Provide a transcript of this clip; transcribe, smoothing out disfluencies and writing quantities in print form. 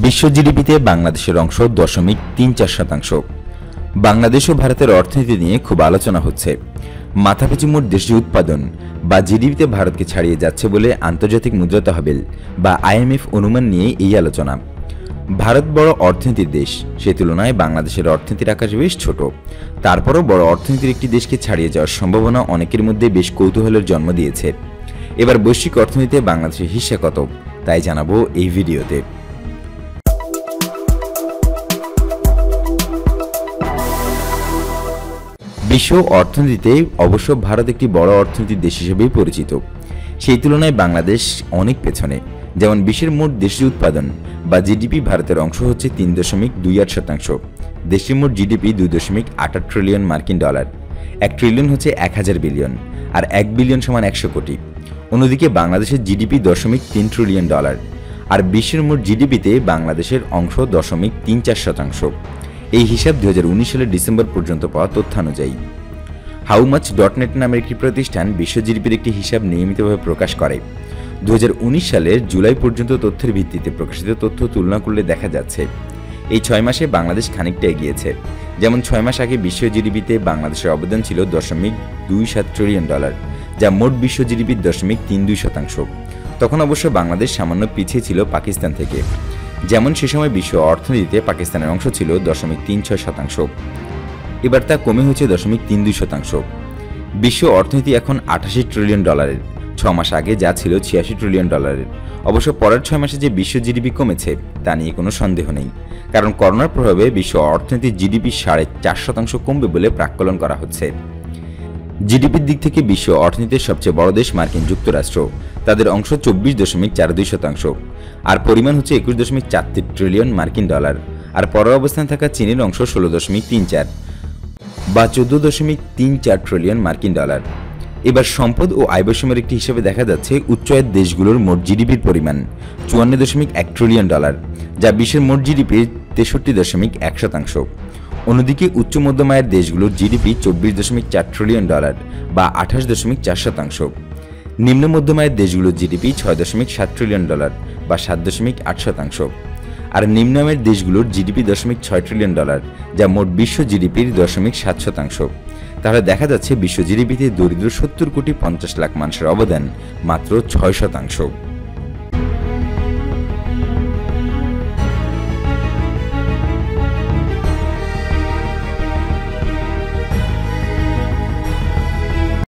বিশ্ব জিডিপিতে বাংলাদেশের অংশ 0.34%। বাংলাদেশ ও ভারতের অর্থনীতি নিয়ে খুব আলোচনা হচ্ছে। মাথাপিছু মোট দেশীয় উৎপাদন বা জিডিপিতে ভারতকে ছাড়িয়ে যাচ্ছে বলে আন্তর্জাতিক মুদ্রা তহবিল বা আইএমএফ অনুমান নিয়ে এই আলোচনা। ভারত বড় অর্থনীতির দেশ, সে তুলনায় বাংলাদেশের অর্থনীতির আকাশ বেশ ছোট। তারপরও বড় অর্থনীতির একটি দেশকে ছাড়িয়ে যাওয়ার সম্ভাবনা অনেকের মধ্যে বেশ কৌতূহলের জন্ম দিয়েছে। এবার বৈশ্বিক অর্থনীতিতে বাংলাদেশের হিস্সা কত, তাই জানাবো এই ভিডিওতে। বিশ্ব অর্থনীতিতে অবশ্য ভারত একটি বড় অর্থনীতির দেশ হিসেবেই পরিচিত। সেই তুলনায় বাংলাদেশ অনেক পেছনে। যেমন বিশ্বের মোট দেশীয় উৎপাদন বা জিডিপি ভারতের অংশ হচ্ছে 3.28%। দেশটির মোট জিডিপি 2.88 ট্রিলিয়ন মার্কিন ডলার। 1 ট্রিলিয়ন হচ্ছে 1000 বিলিয়ন, আর 1 বিলিয়ন সমান 100 কোটি। অন্যদিকে বাংলাদেশের জিডিপি 0.3 ট্রিলিয়ন ডলার, আর বিশ্বের মোট জিডিপিতে বাংলাদেশের অংশ 0.34%। এই হিসাব 2019 সালের ডিসেম্বর পর্যন্ত পাওয়া তথ্যানুযায়ী। হাউমাচ.নেট নামের একটি প্রতিষ্ঠান বিশ্ব জিডিপির একটি হিসাব নিয়মিতভাবে প্রকাশ করে। 2019 সালের জুলাই পর্যন্ত তথ্যের ভিত্তিতে প্রকাশিত তথ্য তুলনা করলে দেখা যাচ্ছে এই 6 মাসে বাংলাদেশ খানিকটা এগিয়েছে। যেমন 6 মাস আগে বিশ্ব জিডিপিতে বাংলাদেশের অবদান ছিল 0.27 ট্রিলিয়ন ডলার, যা মোট বিশ্ব জিডিপির 0.32%। তখন অবশ্য বাংলাদেশ সামান্য পিছিয়ে ছিল পাকিস্তান থেকে। যেমন সে সময় বিশ্ব অর্থনীতিতে পাকিস্তানের অংশ ছিল 0.36%। এবার তা কমে হয়েছে 0.32%। বিশ্ব অর্থনীতি এখন 88 ট্রিলিয়ন ডলারের। 6 মাস আগে যা ছিল 86 ট্রিলিয়ন ডলারের। অবশ্য পরের 6 মাসে যে বিশ্ব জিডিপি কমেছে তা নিয়ে কোনো সন্দেহ নেই, কারণ করোনার প্রভাবে বিশ্ব অর্থনীতির জিডিপি 4.5% কমবে বলে প্রাক্কলন করা হচ্ছে। জিডিপির দিক থেকে বিশ্ব অর্থনীতির সবচেয়ে বড় দেশ মার্কিন যুক্তরাষ্ট্র, তাদের অংশ 24.42%, আর পরিমাণ হচ্ছে 21.43 ট্রিলিয়ন মার্কিন ডলার। আর পরের অবস্থানে থাকা চীনের অংশ 16.34 বা 14.34 ট্রিলিয়ন মার্কিন ডলার। এবার সম্পদ ও আয় বৈষম্যের একটি হিসেবে দেখা যাচ্ছে উচ্চ আয়ের দেশগুলোর মোট জিডিপির পরিমাণ 54.1 ট্রিলিয়ন ডলার, যা বিশ্বের মোট জিডিপির 63.1%। অন্যদিকে উচ্চ মধ্যম আয়ের দেশগুলোর জিডিপি 24.4 ট্রিলিয়ন ডলার বা 28.4%। নিম্ন মধ্যম আয়ের দেশগুলোর জিডিপি 6.7 ট্রিলিয়ন ডলার বা 7.8%। আর নিম্ন আয়ের দেশগুলোর জিডিপি 0.6 ট্রিলিয়ন ডলার, যা মোট বিশ্ব জিডিপির 0.7%। তাহলে দেখা যাচ্ছে বিশ্ব জিডিপিতে দরিদ্র 70 কোটি 50 লাখ মানুষের অবদান মাত্র 6%।